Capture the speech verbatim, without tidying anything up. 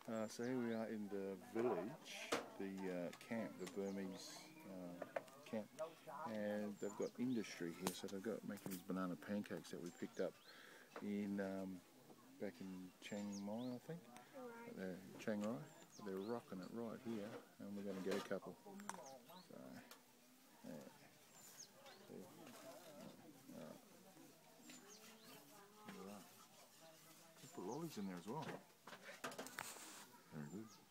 Uh, so here we are in the village, the uh, camp, the Burmese uh, camp, and they've got industry here. So they've got making these banana pancakes that we picked up in um, back in Chiang Mai, I think. They're Chiang Rai. They're rocking it right here, and we're going to get a couple. So, yeah. Right. Put lollies in there as well. Very good.